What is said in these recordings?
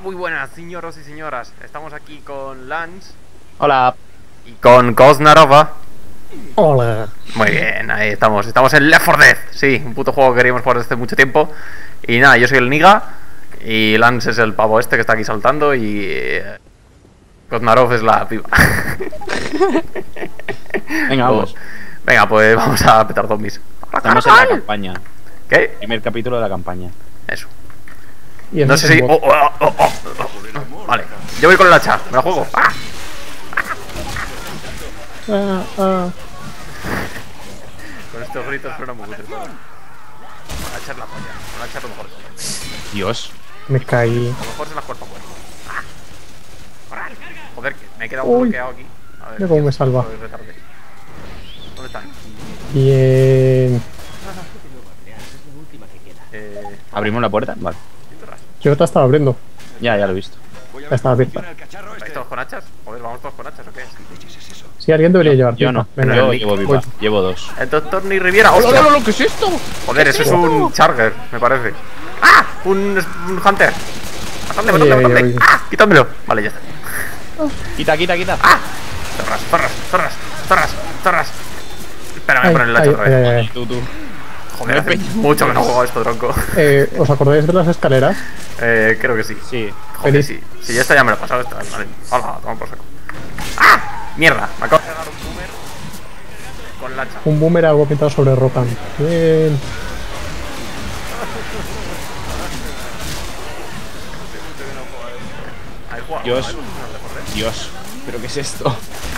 muy buenas, señoros y señoras. Estamos aquí con Lance. Hola. Y con Koznarova. Hola. Muy bien, ahí estamos. Estamos en Left 4 Dead. Sí, un puto juego que queríamos jugar desde hace mucho tiempo. Y nada, yo soy el Niga. Y Lance es el pavo este que está aquí saltando. Y Koznarov es la piba. Venga, vamos. Venga, pues vamos a petar zombies. Estamos en la campaña. ¿Qué? Primer capítulo de la campaña. Eso. Y No sé si... Vale, yo voy con el hacha. Me la juego. ¡Ah! Con estos gritos suena muy útil. El hacha es la polla. El hacha es lo mejor. Dios. Me caí. A lo mejor se las cuerpo a cuerpo. ¡Ah! Joder, que me he quedado Uy. bloqueado aquí. A ver, Mira cómo me salva. ¿Dónde están? Bien. ¿Abrimos la puerta? Vale. Yo te estaba abriendo. Ya lo he visto. Ya estaba abierta. ¿Vais todos con hachas? Joder, vamos todos con hachas, ¿o qué? Si alguien debería llevar. Yo no. Venga, Yo Nick, llevo voy. viva. Llevo dos. El doctor Ni Riviera. ¡Hola, ¡Hostia! hola, hola! ¿Qué es esto? Joder, eso es un Charger, me parece. ¡Ah! Un Hunter. Matadle. Ay. ¡Ah! Quítamelo. Vale, ya está. Quita. ¡Ah! Zorras. Espera, me voy a poner el hacha otra vez. ay. Tú. Joder, hace mucho que no juego a esto, tronco. ¿Os acordáis de las escaleras? Creo que sí. Sí. Joder, Venid. sí. Si ya está, ya me lo he pasado. Esta vez, vale. Hola, toma por saco. ¡Ah! Mierda, me acabo de pegar un boomer con la hacha. Un boomer algo pintado sobre Rokan. Bien. Ahí juega. Dios. Dios. ¿Pero qué es esto?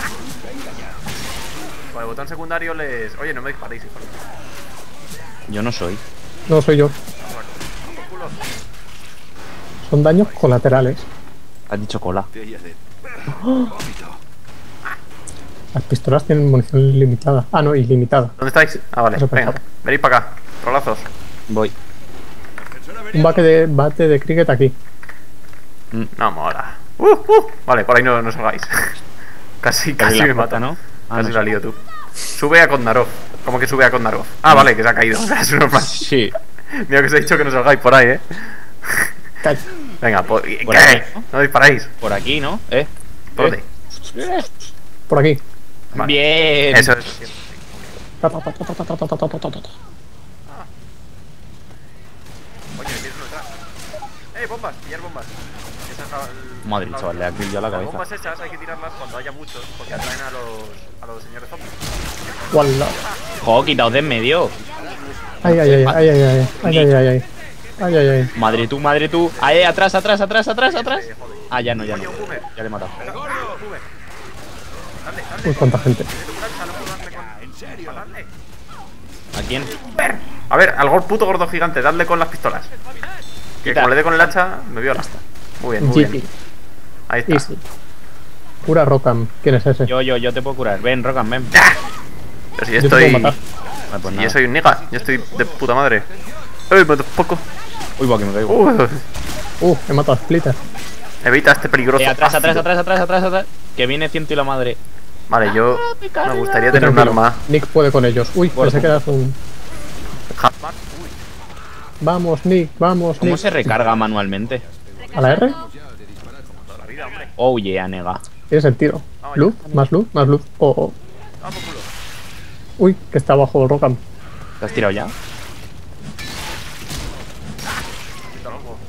Con el botón secundario les... Oye, no me disparéis, hijo. Yo no soy. No soy yo. Son daños colaterales. Has dicho cola. Las pistolas tienen munición limitada. Ah, no, ilimitada. ¿Dónde estáis? Ah, vale. Eso Venga, pensaba. venid para acá. Rolazos. Voy. Un bate de cricket aquí. No mola. Vale, por ahí no salgáis. casi me mata, ¿no? Casi no la sé. lío tú. Sube a Koznarov. ¿Cómo que sube a Koznarov? Ah, vale, que se ha caído. Es normal. Sí. Mira que os he dicho que no salgáis por ahí, Calla. Venga, Por ¿qué? ahí, No disparáis. Por aquí, ¿no? ¿Por dónde? Por aquí. Vale. Bien. Eso es. Ta, ta, ta, ta, ta, ta, ta, ta, ta, ta, ta. Oye, tienes uno detrás. Bombas, pillar bombas. Esa es Madre, chaval, le ha clavado ya la Las cabeza. bombas esas hay que tirarlas cuando haya muchos, porque atraen a los señores zombies. Wallah. Jo, quitaos de en medio. Ay. Madre tú. Ahí, atrás. Joder. Ah, ya no. Oye, un boomer. Ya le he matado. Venga, un boomer. Dale. Uy, cuánta gente. No puedo darle con... ¿En serio? Dale. ¿A quién? A ver, al puto gordo gigante, dadle con las pistolas. Que Quita. como le dé con el hacha, me viola. Muy bien. GG. Ahí está. Easy. Cura Rokan. ¿Quién es ese? Yo te puedo curar. Ven, Rokan, ven. Pero si yo Yo te puedo estoy... matar. Vale, pues Si nada. yo soy un niga, yo estoy de puta madre. Me poco. Uy, va, que me caigo. He matado a Splitter. Evita este peligroso. Atrás. ácido. Que viene ciento y la madre. Vale, yo me gustaría tener un Tranquilo. arma. Nick puede con ellos. Uy, Bueno. pensé que eras un... Hazmat. Vamos, Nick, vamos, ¿Cómo Nick. se recarga manualmente? ¿A la R? Toda la vida, hombre. Oh, yeah, nega. Tienes el tiro. Luz, más luz, más luz. Oh. Vamos, culo. Uy, que está abajo el Rokan. ¿Te has tirado ya? Quita loco.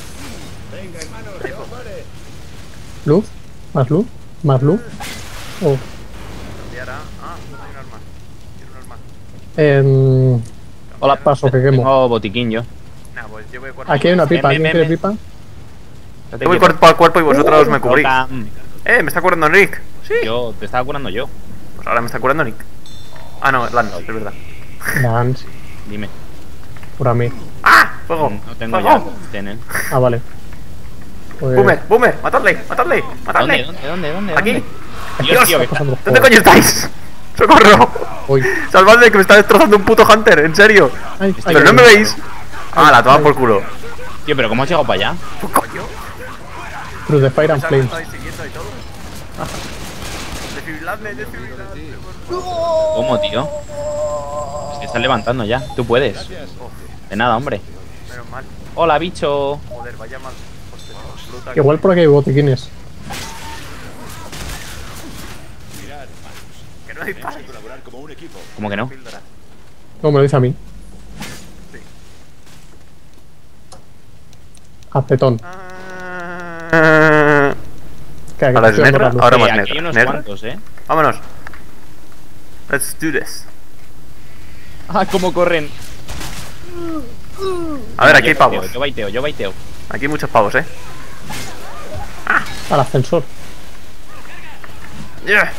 Luz, más luz, más luz. Oh. Cambiará. No hay un arma. Quiero un arma. Hola, Paso que quemo. Tengo botiquín yo. Nah, pues yo voy cuerpo. Aquí hay una pipa. Ven, ¿Alguien ven, quiere ven. pipa? Yo voy cuerpo a cuerpo y vosotros me cubrís. Rokan. Me está curando Nick. Sí. Yo te estaba curando yo. Pues ahora me está curando Nick. Ah, no, Lance, es verdad. Dance. Dime. Por mí. Fuego. No tengo Fuego. ya. Ten, Ah, vale. Pues... Boomer, matadle. ¿Dónde? Aquí. Dios, tío, que está pasando ¿Dónde fuego. coño estáis? ¡Socorro! Uy. Salvadme que me está destrozando un puto Hunter, en serio. Ay, Pero no me veis. La toma por culo. Tío, pero ¿cómo has llegado para allá? Pues coño. Cruz de Fire and Flames. Estáis siguiendo y todo. Desfibriladme. ¿Cómo, tío? Se estás levantando ya. Tú puedes. De nada, hombre. Menos mal. Hola, bicho. Joder, vaya mal. Hostia. fruta. Igual por aquí hay botiquines. Que no dispares. ¿Cómo que no? Píldoras. No, me lo dice a mí. Sí. Acetón. Que Ahora es estoy dando negra, la luz. ahora más Aquí hay negra. unos ¿Negra? cuantos, Vámonos. Let's do this. Ah, cómo corren. A ver, aquí hay pavos. Yo baiteo. Aquí hay muchos pavos, Al ascensor. Yeah.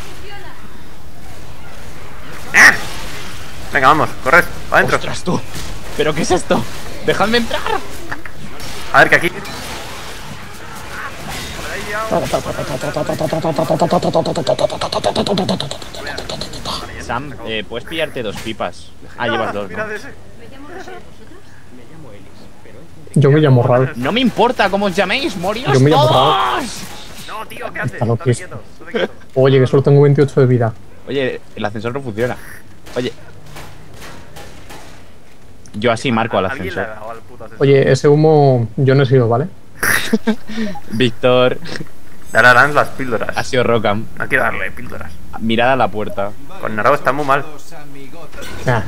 ¡Ah! Venga, vamos, corred, para adentro. ¡Ostras, tú! ¿Pero qué es esto? ¡Dejadme entrar! A ver, que aquí. Sam, puedes pillarte 2 pipas. Ah, llevas 2, Mira ¿no? de ese. Yo me llamo Raúl. No me importa cómo os llaméis, moríos Yo me llamo todos. No, tío, ¿qué haces? Está loquísimo. Estate quieto, estate quieto. Oye, que solo tengo 28 de vida. Oye, el ascensor no funciona. Oye. Yo así marco al ¿Alguien le ha ascensor. dado al puto ascensor? Oye, ese humo yo no he sido, ¿vale? Víctor, Darán las píldoras. ha sido Rockham. No quiero darle píldoras. Mirada a la puerta. Con Naro está muy mal. Nah.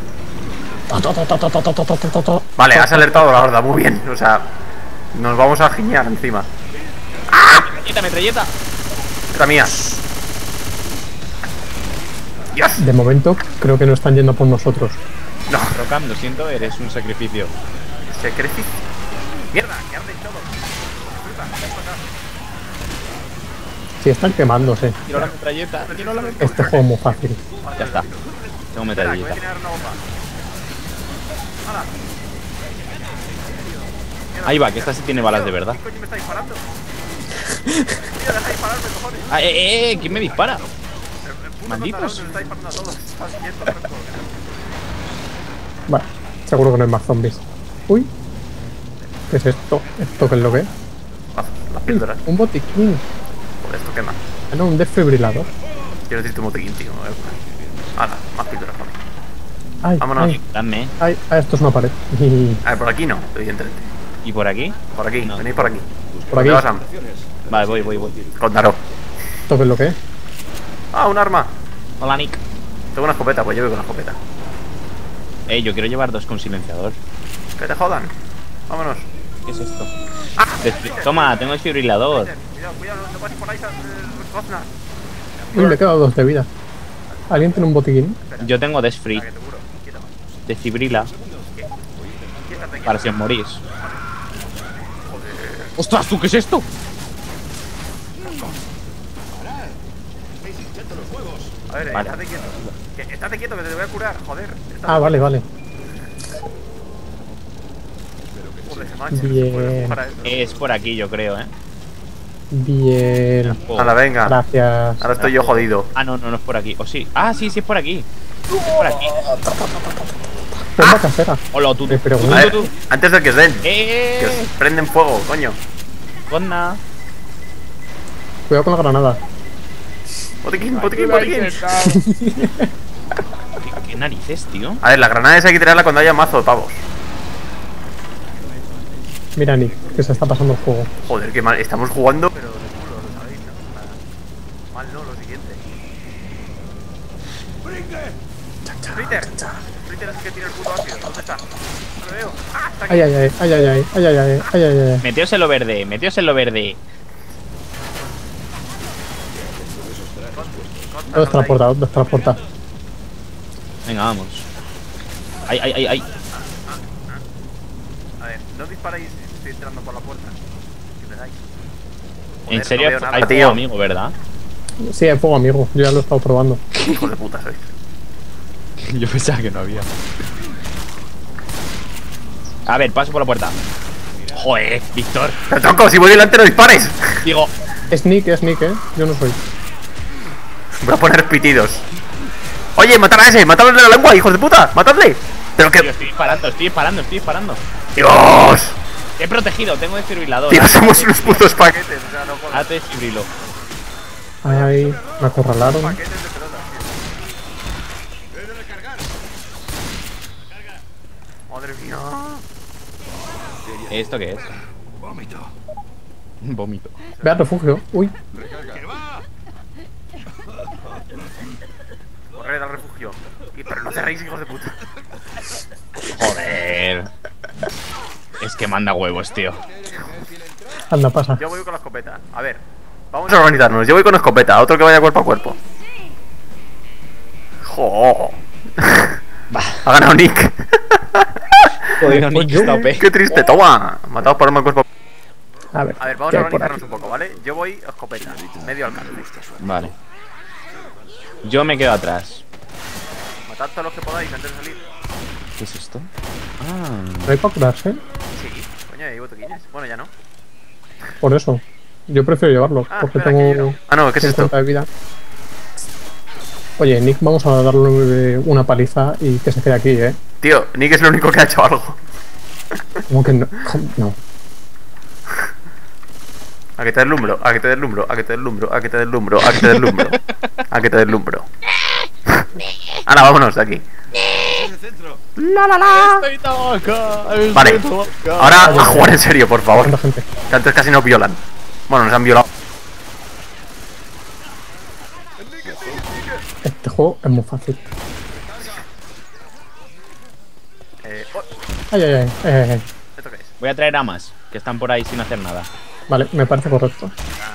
Vale, has alertado a la horda, muy bien. O sea, nos vamos a giñar encima. Metralleta. Esta mía. Dios. De momento creo que no están yendo por nosotros. No, Rockham, lo siento, eres un sacrificio. se crece. Mierda, que arden todo. Sí, están quemándose. Quiero la metralleta. Este juego es muy fácil. Ya está. Tengo Espera, que voy a metralleta. tirar una bomba. ¡Hala! Ahí va, que esta sí tiene balas de verdad. ¿Qué coño me está disparando? Mira, deja de dispararme, cojones. Ah, ¿quién me dispara? El puto Malditos. Contarón nos está disparando a todos. Estás quieto, tronco. Vale, seguro que no hay más zombies. Uy. ¿Qué es esto? ¿Esto qué es lo que es? Las píldoras. Un botiquín. Joder, esto quema. Ah, no, un desfibrilador. Yo necesito un botiquín, tío. Hala, más píldoras para mí. Ay, Vámonos. ay, Dame. ay, esto es una pared. A ver, por aquí no, evidentemente. ¿Y por aquí? Por aquí, No. venid por aquí. Por aquí. ¿Dónde vas, Sam? Vale, voy. Con Naro. ¿Esto qué es lo que es? Ah, un arma. Hola, Nick. Tengo una escopeta, pues yo voy con la escopeta. Yo quiero llevar 2 con silenciador. Que te jodan. Vámonos. ¿Qué es esto? Toma, tengo desfibrilador. Cuidado, no pases por ahí, Cosna. Uy, le he quedado 2 de vida. ¿Alguien tiene un botiquín? Yo tengo desfree. Que te juro. Quieto. Desfibrila. Quietate, Para si os morís. ¡Ostras, tú qué es esto! A ver, Vale. estate quieto. Estate quieto, que te voy a curar, joder. Ah, vale, vale. Joder, se mancha. Bien. Para eso. Es por aquí, yo creo, Bien. Oh. Hala, venga. Gracias. Ahora estoy yo jodido. Ah, no es por aquí. ¿O sí? Ah, sí, es por aquí. Es por aquí. Bomba casera. Hola, tú. Pero, A ver, antes de que os den. Que os ¡Eh! prenden fuego, coño. Conna. cuidado con la granada. Botiquín. ¿Qué narices, tío? A ver, la granada esa hay que tirarla cuando haya mazo de pavos. Mira, Nick, que se está pasando el juego. Joder, qué mal. Estamos jugando, pero de culo, lo sabéis, ¿no? Mal no, lo siguiente. Splitter. Splitter es el que tira el puto ácido. ¿Dónde está? No lo veo. ¡Ah! Está aquí. Ay, ay, ay, ay, ay, ay, ay, ay, ay, ay, ay, ay. Meteos en lo verde, meteos en lo verde. Dos transportados, dos transportados. Venga, vamos. Ay. A ver, no disparáis si estoy entrando por la puerta. Que me dais. Joder, En serio, no veo hay nada, fuego tío. amigo, ¿verdad? Sí, hay fuego, amigo. Yo ya lo he estado probando. Hijo de puta sois. Yo pensaba que no había. A ver, paso por la puerta. Joder, Víctor. Pero tronco, si voy delante no dispares. Digo, Sneak, yo no soy. Voy a poner pitidos. Oye, matar a ese, matadle de la lengua, hijos de puta, matadle. Pero tío, que. estoy disparando. Dios. He protegido, tengo desfibrilador. Tío, somos unos putos paquetes. O sea, no jodas. Ahora te desfibrilo. Ay, ay, me acorralaron. Paquetes de pelotas, tío. Madre mía. ¿Esto qué es? Vómito. Ve al refugio. Uy, Corred al refugio. Pero no cerréis, hijos de puta. Joder. Es que manda huevos, tío. anda, pasa. Yo voy con la escopeta. A ver, vamos a organizarnos. Yo voy con escopeta, otro que vaya cuerpo a cuerpo. Jo. Ha ganado Nick. Joder, Nick está OP. Qué triste, toma. Matados por arma cuerpo. A ver, A ver, vamos ¿qué a hay por organizarnos aquí? un poco, ¿vale? Yo voy escopeta, medio alcance. Vale. Yo me quedo atrás. Matad todos los que podáis antes de salir. ¿Qué es esto? Ah. ¿No hay para curarse? Sí, coño, hay botequines. Bueno, ya no. Por eso. Yo prefiero llevarlos, Ah, porque espera, que tengo quiero. Ah, no, ¿qué es esto? 50 de vida. Oye, Nick, vamos a darle una paliza y que se quede aquí, ¿eh? Tío, Nick es el único que ha hecho algo. Como que no. No. A que te deslumbro, a que te deslumbro, a que te deslumbro, a que te deslumbro, a que te deslumbro, a que te deslumbro. Ahora, vámonos de aquí. La la la. Estoy tabaca. Vale, ahora a jugar en serio, por favor. ¿Cuánta gente? Que antes casi nos violan. Bueno, nos han violado. Este juego es muy fácil. Oh, Ay, ay, ay, ay, ay, ay. ¿esto qué es? Voy a traer amas, que están por ahí sin hacer nada. Vale, me parece correcto.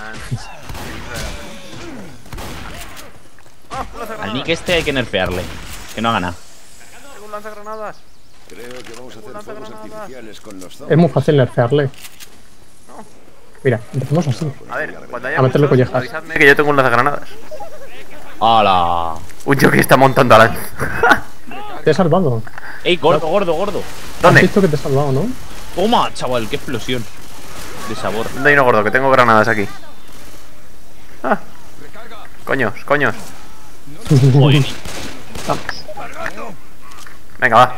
Al Nick este hay que nerfearle. Que no haga nada. Tengo un lanzagranadas. Creo que vamos a hacer fuegos artificiales con los Es zombies. muy fácil nerfearle. Mira, empezamos así. A ver, cuando haya A meterle muchos, collejas. avisadme que yo tengo un lanzagranadas. ¡Hala! Un jockey está montando a la... Te he salvado. ¡Ey, gordo, gordo, gordo! Has ¿Dónde? visto que te he salvado, ¿no? Toma, chaval, qué explosión. De sabor. ¿Dónde hay uno gordo? Que tengo granadas aquí. Ah. Coños, coños. Joder. Vamos. Venga, va.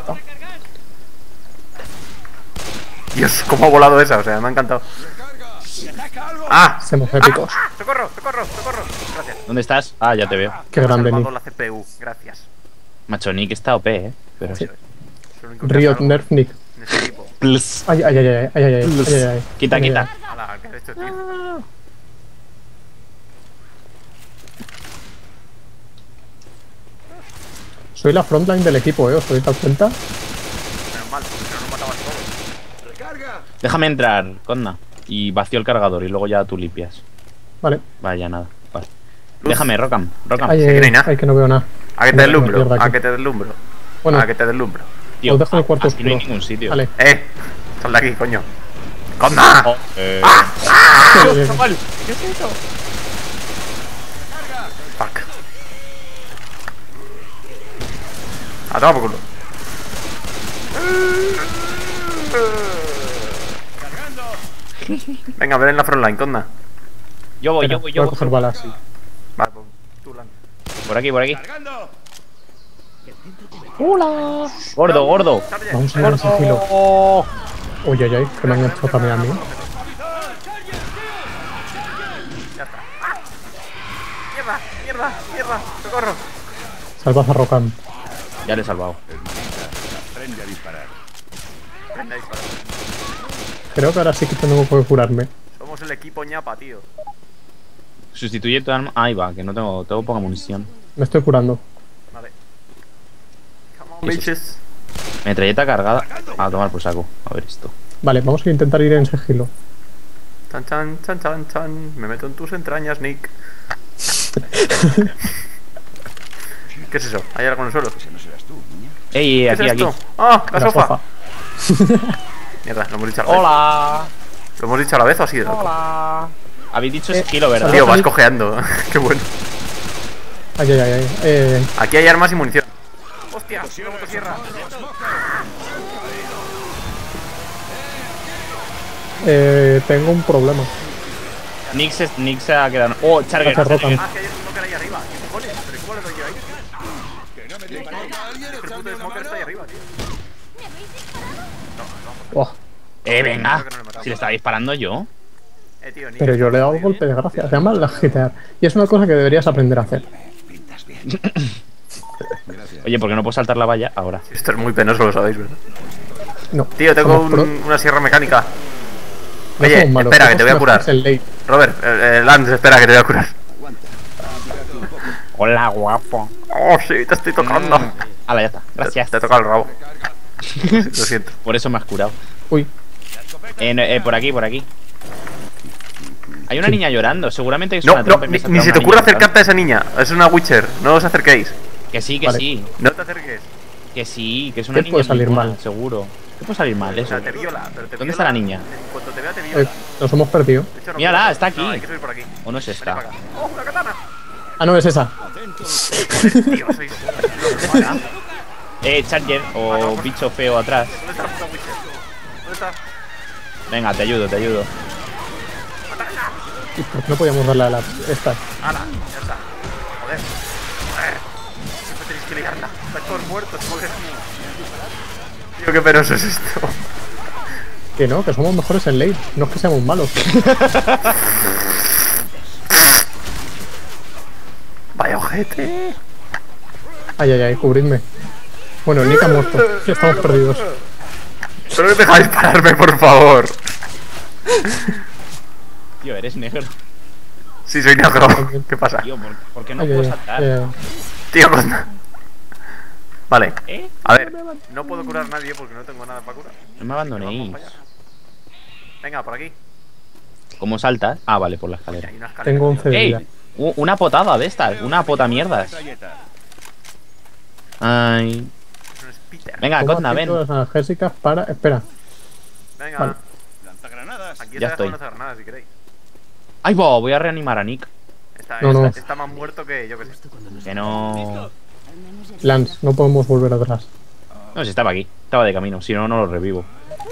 Dios, cómo ha volado esa, o sea, me ha encantado. ¡Ah! Somos épicos. ¡Socorro, socorro, socorro! Gracias. ¿Dónde estás? Ah, ya te veo. Qué Me ha grande, salvado Nick. la CPU, gracias. Macho, Nick está OP, Pero Sí. Es lo único que Riot hago Nerf Nick. en este equipo. Plus. Ay, ay, ay, ay, ay, ay, ay, ay, ay. Quita, Ay, ay, quita. ay. Hala, ¿qué has hecho, tío? Soy la frontline del equipo, ¿eh? ¿Os podéis dar cuenta? Menos mal, porque si no nos mataban todos. ¡Recarga! Déjame entrar, Conda. Y vacío el cargador y luego ya tú limpias. Vale. Vaya, nada. Vale. Déjame, Rocam. Rocam. Ay, que no hay nada. ay, que no veo nada. A que te Me deslumbro, pierdo aquí. a que te deslumbro. Bueno, A que te deslumbro. Tío, os dejo el cuarto aquí no hay oscuro. ningún sitio. Vale. Sal de aquí, coño. ¡Conda! Oh, Bien, chaval, ¿qué es eso? Fuck. A tomar por culo. Venga, ven en la frontline, Conda. Yo voy, espera, yo voy, voy yo a voy. coger balas. Vale, pues tú lanza. Por aquí, por aquí. ¡Cargando! Gordo, gordo. Charge. Vamos a ir en sigilo. Oh. Uy, ay, ay, que me han hecho también a mí. Ya está. ¡Ah! ¡Mierda! ¡Mierda! ¡Mierda! ¡Socorro! Salvad a Rocan. Ya le he salvado. Aprende a disparar. Venga, dispara. Creo que ahora sí que tengo que curarme. Somos el equipo ñapa, tío. Sustituye tu arma. Ahí va, que no tengo poca munición. Me estoy curando. Vale. Come on, bitches. Metralleta cargada. A tomar por saco. A ver esto. Vale, vamos a intentar ir en sigilo. Chan, chan, chan, chan, chan. Me meto en tus entrañas, Nick. ¿Qué es eso? ¿Hay algo en el suelo? Ese no serás tú, niña. Ey, ¿Qué aquí, es aquí. esto? ¡Ah! ¡La La sofa! Mierda, lo hemos dicho a la vez. Hola. ¿Lo hemos dicho a la vez o así de loco? Hola. Habéis dicho sigilo, ¿verdad? Tío, vas cojeando. Qué bueno. Ay, ay, ay, ay. Aquí hay armas y munición. ¡Hostia! ¡Una motosierra! Tengo un problema. Nick se ha quedado. Oh, Charger. Hace Rocan. Ah, que hay un smoker ahí arriba. ¿Qué cojones? ¿Pero cuál le doy yo ahí? El puto smoker está ahí arriba, tío. Buah, Venga. Si le estaba disparando yo. Tío, Nick, pero yo le he dado golpe de gracia. Se llama la GTA. Y es una cosa que deberías aprender a hacer. Pintas bien. Gracias. Oye, ¿por qué no puedo saltar la valla ahora? Esto es muy penoso, lo sabéis, ¿verdad? No. Tío, tengo somos pro. una sierra mecánica. No Oye, somos malos, espera, que somos te voy a curar. mejores en late. Robert, Lance, espera, que te voy a curar. Hola, guapo. Oh, sí, te estoy tocando. Hala, ya está. Gracias. Te he tocado el rabo. Lo siento. Por eso me has curado. Uy, Por aquí, por aquí. Hay una niña llorando. Seguramente es No, una no, trampa y me ni salta se una te ocurra niña acercarte a esa niña. Es una Witcher, no os acerquéis. llorando. Que sí, que Vale. sí. No te acerques. Que sí, que es una ¿Qué niña. puede salir muy buena, mal? Seguro. ¿Qué puede salir mal O eso? sea, te viola, pero te ¿Dónde viola. está la niña? En cuanto te vea, te viola. nos hemos perdido. De hecho, no Mírala, puedo. está aquí. No, hay que subir por aquí. ¿O no es Vení esta? para acá. ¡Oh, una katana! Ah, no, es esa. Tío, sois... Charger o bicho feo atrás. ¿Dónde está la puta Witcher? ¿Dónde está? Venga, te ayudo, te ayudo. ¿Y por qué no podíamos darle a la esta? ¡Hala! Ya está. Joder. Joder. Siempre tenéis que liarla. Estáis todos muertos, joder. Tío, qué penoso es esto. Que no, que somos mejores en late. No es que seamos malos. Vaya ojete. Ay, ay, ay, cubridme. Bueno, Nick ha muerto. Ya estamos perdidos. Solo me dejáis pararme, por favor. Tío, eres negro. Sí, soy negro. ¿Qué pasa? Tío, ¿por qué no Ay, puedo ay, saltar? ay, ay. Tío, Costa. Vale. ¿Eh? A ver, no puedo curar a nadie porque no tengo nada para curar. No me Vamos abandonéis. para allá. Venga, por aquí. ¿Cómo saltas? Ah, vale, por la escalera. Hay una escalera. Tengo 11 de vida. ¡Ey! Una potada de estas. Una pota mierdas. Ay. Eso no es Peter. Venga, Toma Cotna, ven. píldoras analgésicas para... Espera. Venga. Vale. Aquí Ya está estoy. dejando granadas si queréis. ¡Ay, voy a reanimar a Nick! No. Está más muerto que yo que sé. Que no... Lance, no podemos volver atrás. No, si estaba aquí. Estaba de camino. Si no, no lo revivo.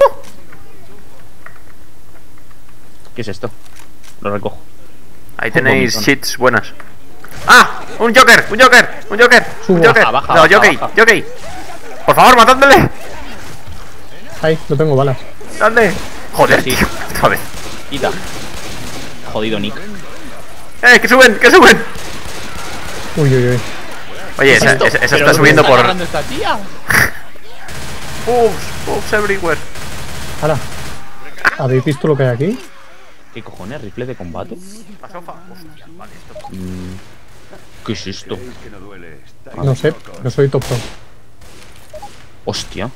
¿Qué es esto? Lo recojo. Ahí tenéis Vomitón. cheats buenas. ¡Ah! ¡Un Joker! ¡Un Joker! ¡Un Joker! Subo. ¡Un Joker! Baja, No, baja, Jockey, baja. Jockey. Por favor, matádmele. Ay, no tengo balas. ¡Dadle! Joder, Sí. tío. Otra vez. Quita. Jodido Nick. ¡Que suben! ¡Que suben! Uy, uy, uy. Oye, esa ¿Pero está dónde subiendo está por... agarrando esta tía? Puffs everywhere. Ahora. ¿Habéis visto lo que hay aquí? ¿Qué cojones? ¿Rifle de combate? La sofa. Hostia, vale, esto. ¿Qué es esto? ¿Creéis que no duele? Estáis No sé, locos. no soy top pro. Hostia.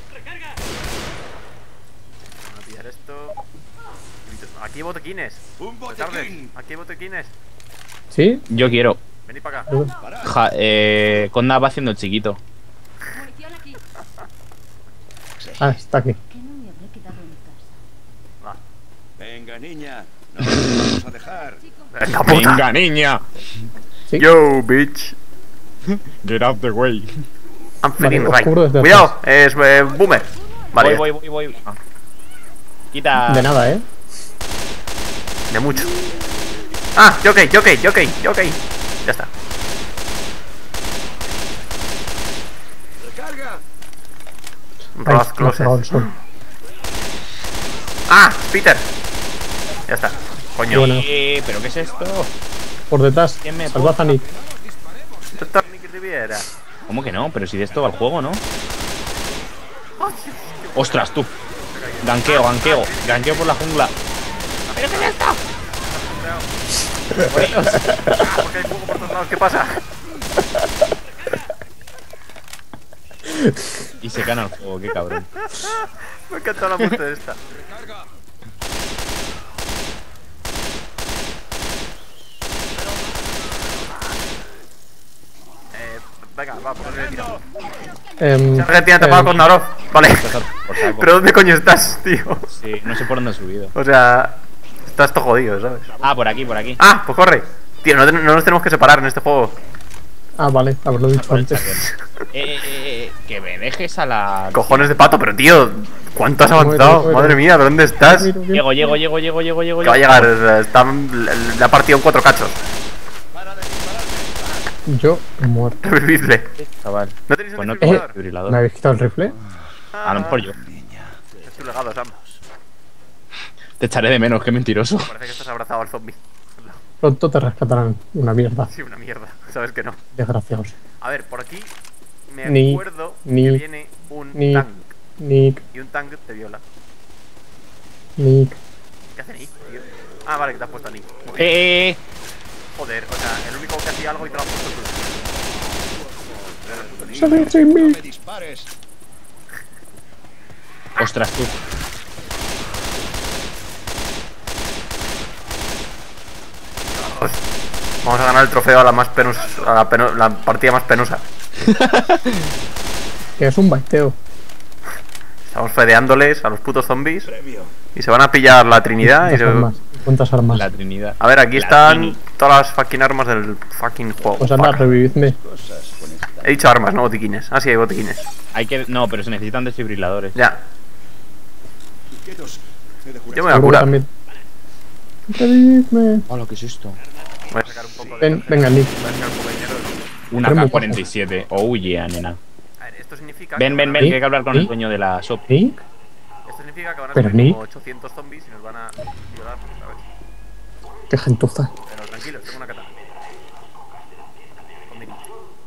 Vamos a pillar esto. Aquí hay botequines. ¡Un Tarde. botequín! Aquí hay botequines. ¿Sí? Yo quiero. Venid para acá. Conda va haciendo el chiquito. Ah, está aquí. Que no me habré quedado en casa. Va. Venga, niña. No nos vamos a dejar. Venga, puta. niña. Sí. Yo, bitch. Get out the way. I'm feeling Vale, os right. cubro desde Cuidado, es boomer. Vale, Voy. Ah. Quita. De nada, ¿eh? de mucho. Ah, Jockey. Ya está. ¡Recarga! Ay, Roth me ha Closet. pegado el sol. Ah, Peter. Ya está. Coño. Bueno. ¿Pero qué es esto? Por detrás. ¿Quién me Salvad a Nick. Doctor Nick Riviera. ¿Cómo que no? Pero si de esto va el juego, ¿no? ¡Ostras, tú! Ganqueo por la jungla. ¿Pero qué es esto? Ah, porque hay fuego por todos lados. ¿Qué pasa? Y se gana el juego, qué cabrón. Me encanta la muerte de esta. Venga, va, por el tiro. Argentina tapado con Narov. Vale. Por saco. Pero ¿dónde coño estás, tío? Sí, no sé por dónde he subido. O sea, estás todo jodido, ¿sabes? Ah, por aquí. Ah, pues corre. Tío, no nos tenemos que separar en este juego. Ah, vale, haberlo dicho Por el antes. Charger. Que me dejes a la... Cojones de pato, pero tío, ¿cuánto has avanzado? Muere. Madre mía, ¿pero dónde estás? Llego. Que va a llegar, o sea, le ha partido en 4 cachos. Yo muerto. Revivirle. Chaval. ¿No tenéis Pues un no tengo desfibrilador? desfibrilador. ¿Me habéis quitado el rifle? A lo mejor yo. Es tu legado, Sam. Te echaré de menos, qué mentiroso. Parece que estás abrazado al zombie. Pronto te rescatarán. Una mierda. Sí, una mierda. Sabes que no. Desgraciados. A ver, por aquí me Ni- acuerdo ni- que viene un ni- tank. Nick, Y un tank te viola. Nick. ¿Qué hace Nick, tío? Ah, vale, que te has puesto a Nick. Muy bien. Joder, o sea, el único que hacía algo y te lo has puesto tú. ¡Sale sin No mí! me dispares. Ostras, tú. Vamos a ganar el trofeo a la más penosa, la partida más penosa. Que es un baiteo. Estamos fedeándoles a los putos zombies Premio. y se van a pillar la Trinidad y ¿Cuántas se... armas? ¿Cuántas armas? La Trinidad. A ver, aquí La están Trini. todas las fucking armas del fucking juego. Pues anda, Fuck. revividme. Cosas con esta. He dicho armas, no botiquines. Ah, sí, hay botiquines. Hay que. No, pero se necesitan desfibriladores. Ya, Quietos. He de jurar. yo me voy a Seguro que curar. también. Revividme. Hola, ¿qué es esto? Voy a sacar un poco de... Venga, Nick. Voy a sacar un poco de dinero. Una Pero muy K-47. Oh, yeah, nena. A ver, esto significa... Ven, ven, ven, ¿Sí? que hay que hablar con ¿Sí? el dueño de la shop. ¿Nick? Esto significa que van a Pero salir Nick. como 800 zombies y nos van a violar, ¿sabes? Qué gentuza. Pero tranquilos, tengo una katana. Con mi nick.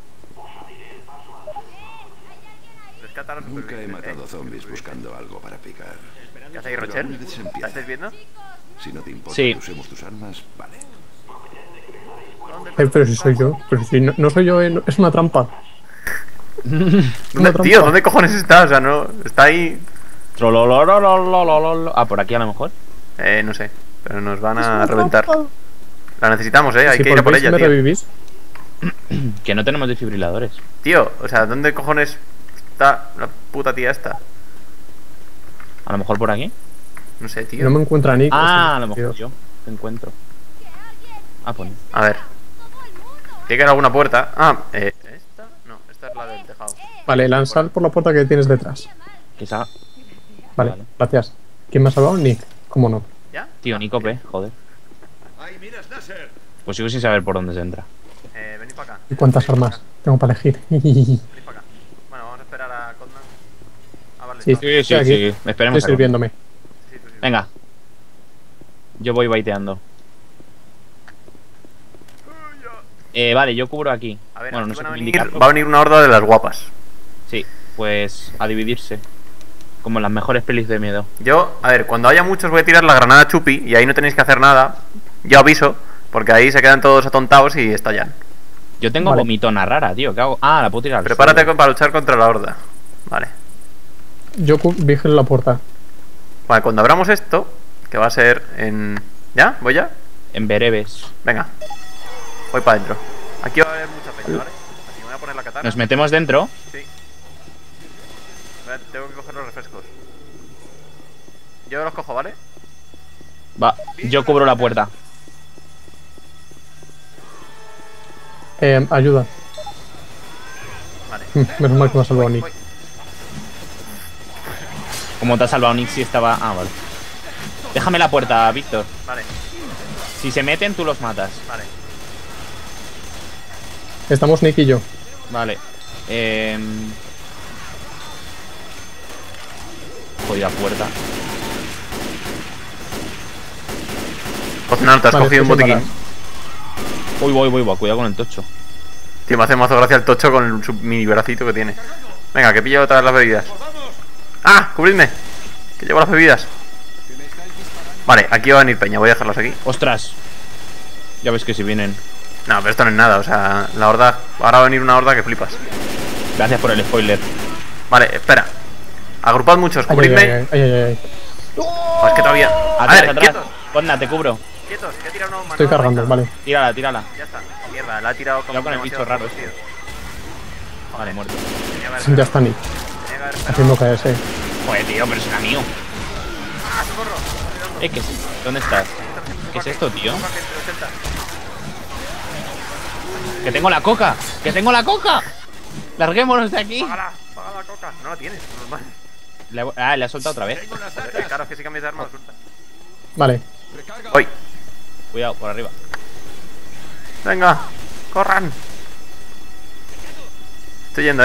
Rescátalos, Nunca he supervivientes, matado zombies buscando algo para picar. ¿Qué hace ahí, Pero Rocher? alguna vez se ¿La empieza. estáis viendo? Si no te importa Sí. que usemos tus armas, vale. ¿Dónde Pero si soy yo. Pero si no soy yo, es una trampa. ¿Dónde, trampa. tío, ¿dónde cojones está? O sea, no... Está ahí... Trololololololololo. Ah, por aquí a lo mejor. No sé. Pero nos van a reventar. La necesitamos, hay Si que ir a por volvéis y ella, me tío. revivís. Que no tenemos desfibriladores. Tío, o sea, ¿dónde cojones está la puta tía esta? A lo mejor por aquí. No sé, tío. No me encuentra Nick. Ah, a este lo mejor tío. yo te encuentro. Ah, pues. A ver. Tiene que haber alguna puerta. Ah, ¿esta? No, esta es la del tejado. Vale, lanzar por la puerta que tienes detrás. Quizá. Vale, Vale. gracias. ¿Quién me ha salvado? Nick. ¿Cómo no? ¿Ya? Tío, Nicope, joder. ¡Ay, miras láser! Pues sigo sin saber por dónde se entra. Venid para acá. ¿Y cuántas armas tengo para elegir? Venid para acá. Bueno, vamos a esperar a Codman. Ah, vale. Sí, no. Sí, sí, aquí. sí. Esperemos. Estoy sirviéndome. Sí, tú sí. Venga. Yo voy baiteando. Vale, yo cubro aquí. A ver, Bueno, no aquí sé van a cómo venir, indicarlo. va a venir una horda de las guapas. Sí, pues a dividirse. Como en las mejores pelis de miedo. Yo, a ver, cuando haya muchos voy a tirar la granada chupi y ahí no tenéis que hacer nada. Yo aviso, porque ahí se quedan todos atontados y estallan. Yo tengo Vale. vomitona rara, tío. ¿Qué hago? Ah, la puedo tirar al Prepárate suelo. para luchar contra la horda. Vale. Yo vigilo la puerta. Vale, cuando abramos esto, que va a ser en... ¿Ya? ¿Voy ya? En breves. Venga. Voy para adentro. Aquí va a haber mucha peña, ¿vale? Así que voy a poner la katana. Nos metemos dentro. Sí. Tengo que coger los refrescos. Yo los cojo, ¿vale? Va, yo cubro la puerta. Ayuda. Vale. Menos mal que me ha salvado Nick. Voy. Como te ha salvado Nick si estaba... Ah, vale. Déjame la puerta, Víctor. Vale, Si se meten, tú los matas. vale. Estamos Nick y yo. Vale. Jodida puerta. Cocinar, te has Vale, cogido un estoy sin botiquín. Voy. Cuidado con el tocho. Tío, me hace mazo gracia el tocho con su mini bracito que tiene. Venga, que pillo otra vez las bebidas. ¡Ah! ¡Cubridme! Que llevo las bebidas. Vale, aquí va a venir peña, voy a dejarlas aquí. ¡Ostras! Ya ves que si vienen. No, pero esto no es nada, o sea, la horda... Ahora va a venir una horda que flipas. Gracias por el spoiler. Vale, espera. Agrupad muchos, Ay, cubridme. ay. Oh, es que todavía... A Atrás, ver, atrás. quietos. Ponla, te cubro. Quietos, que he tirado una mano. Estoy cargando, vale. Tírala, tírala. Ya está. Mierda, la ha tirado Cuidado con el bicho demasiado raro, tío. Vale, muerto. Tenía que haber Ya esperado, está Nick. tenía que haber esperado. Haciendo KS. Joder, tío, pero será mío. ¡Ah, socorro! ¿Qué es? ¿Dónde estás? ¿Qué es esto, tío? Coca, que 80. ¡Que tengo la coca! ¡Que tengo la coca! ¡Larguémonos de aquí! Págala, paga la coca. No la tienes, normal. Le ha soltado otra vez. Claro, es que si cambias de arma lo suelta. Vale. Voy. Cuidado, por arriba. Venga, corran. Estoy yendo,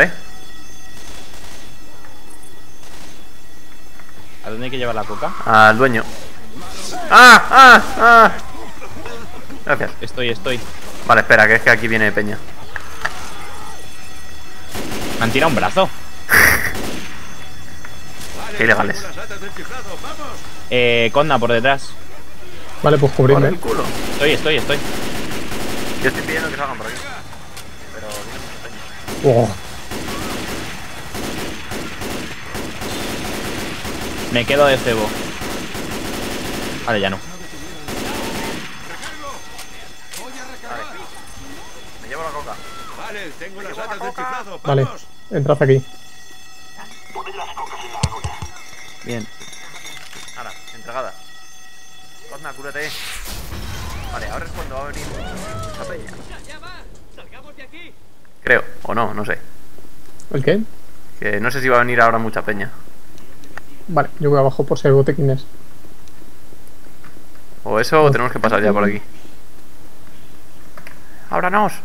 ¿A dónde hay que llevar la coca? Al dueño. ¡Ah! Gracias. Estoy. Vale, espera, que es que aquí viene peña. Me han tirado un brazo. Qué ilegales. Conda por detrás. Vale, pues Por cubrirme. el culo. Estoy. Yo estoy pidiendo que salgan por aquí. Pero viene mucha peña. Oh, Me quedo de cebo. Vale, ya no. Me llevo la coca. Vale, tengo las latas del chiflado. vale, ¡Vamos! entrad aquí. Bien. Ahora, entregada. Cosna, cúrate. Vale, ahora es cuando va a venir mucha peña. Creo, o no, no sé. ¿El qué? Que no sé si va a venir ahora mucha peña. Vale, yo voy abajo por si hay botequines. O eso, o tenemos que pasar ya por aquí. ¡Ábranos!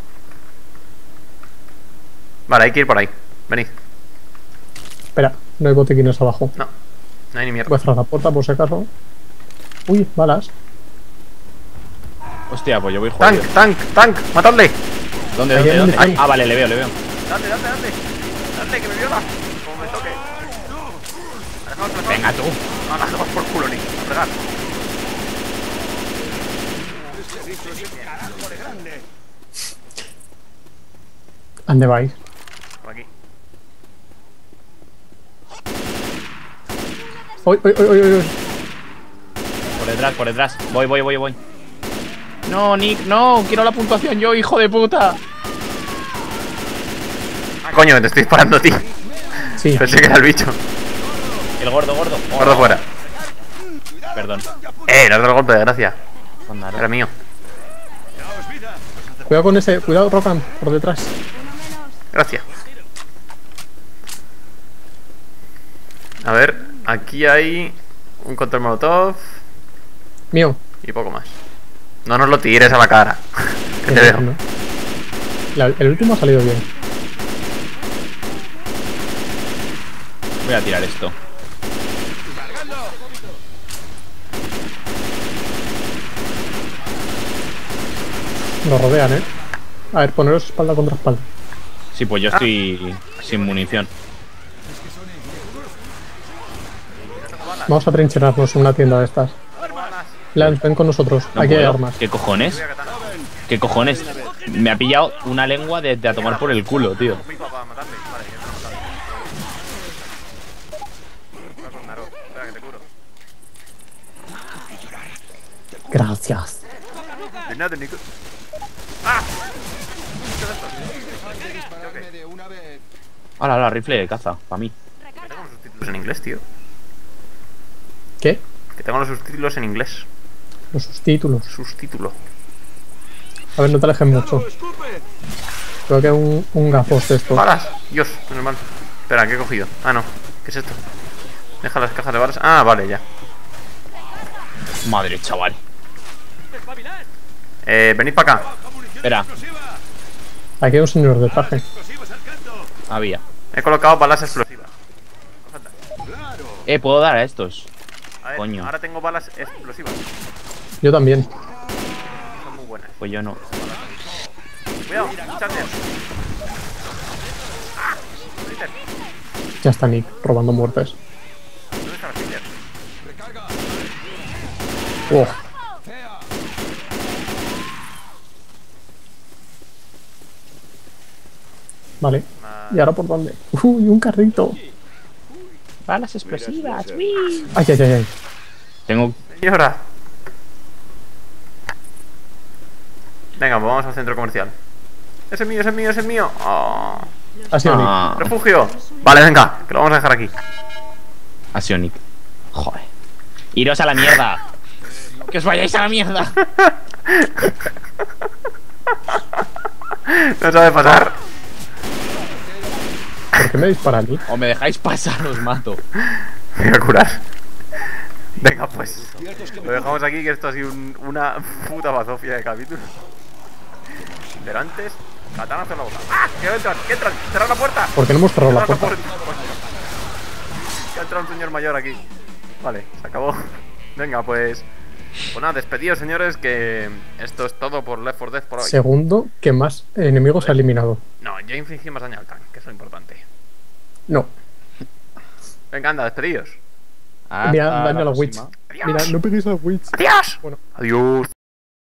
Vale, hay que ir por ahí. Venid. Espera, no hay botequines abajo. No, no hay ni mierda. Voy a cerrar la puerta por si acaso. Uy, balas. Hostia, pues yo voy jodido. ¡Tank! ¡Matadle! ¿Dónde? Ahí, ¿Dónde? ¿dónde? Ay, ah, vale, le veo. ¡Dale, que me viola! Como me toque. Venga, tú. No, la dejamos por culo, Nick. A fregar. ¿Dónde vais? Por aquí. ¡Uy! Por detrás. Voy. No, Nick, no. Quiero la puntuación yo, hijo de puta. Ah, coño, que te estoy disparando a ti. Sí, Pensé que era el bicho. El gordo. Gordo fuera. Perdón. Le has dado el golpe de gracia. Condaro. Era mío. cuidado con ese. Cuidado, Rokan, por detrás. Gracias. A ver, aquí hay un control molotov Mío. y poco más. No nos lo tires a la cara. Que te veo. No. El último ha salido bien. Voy a tirar esto. Nos rodean, A ver, poneros espalda contra espalda. Sí, pues yo estoy sin munición. Vamos a trincherarnos en una tienda de estas. Lance, ven con nosotros. No Aquí hay puedo. armas. ¿Qué cojones? ¿Qué cojones? Me ha pillado una lengua de a tomar por el culo, tío. Mi papá, matadme. Vale, ya te lo he matado. Voy a con Naro. Espera, que te curo. Gracias. De nada, Nico. ¡Ah! Hola, rifle de caza, para mí. Que tengo los subtítulos en inglés, tío. ¿Qué? Que tengo los subtítulos en inglés. Los subtítulos. Subtítulo. A ver, no te alejes mucho. Creo que hay un gafos de estos. ¡Balas! Dios, menos mal. Espera, ¿qué he cogido? Ah, no. ¿Qué es esto? Deja las cajas de balas. Ah, vale, ya. Madre, chaval. Venid para acá. Espera, Aquí hay un señor de traje. había. He colocado balas explosivas. Puedo dar a estos. A ver, Coño. ahora tengo balas explosivas. Yo también. Son muy buenas. Pues yo no. Cuidado, Charger. Peter, Ya está Nick robando muertes. ¿dónde está Peter? Wow. Vale. ¿Y ahora por dónde? Uy, un carrito. Balas explosivas. Ay. Tengo. Señora. Venga, pues vamos al centro comercial. Ese es mío. Oh. Ha sido Nick. Ah, Refugio. Vale, venga, que lo vamos a dejar aquí. ha sido Nick. Joder. Iros a la mierda. Que os vayáis a la mierda. No sabe pasar. ¿Por qué me dispara Nick? O me dejáis pasar, os mato. Me voy a curar. Venga, pues. Lo dejamos aquí, que esto ha sido una puta bazofia de capítulo. Pero antes, katanazo en la boca. ¡Ah! ¡Que entran! ¡Cerrad la puerta! ¿Por qué no hemos cerrado la Cerrad puerta? Que ha entrado un señor mayor aquí. Vale, se acabó. Venga, pues nada, despedidos, señores, que esto es todo por Left 4 Dead por hoy. Segundo que más enemigos ha eliminado. No, yo infligí más daño al tanque, que es lo importante. No. Venga, anda, despedidos. Mira, daño a la próxima. Witch. Adiós. Mira, no peguéis a Witch. ¡Adiós! Bueno. Adiós.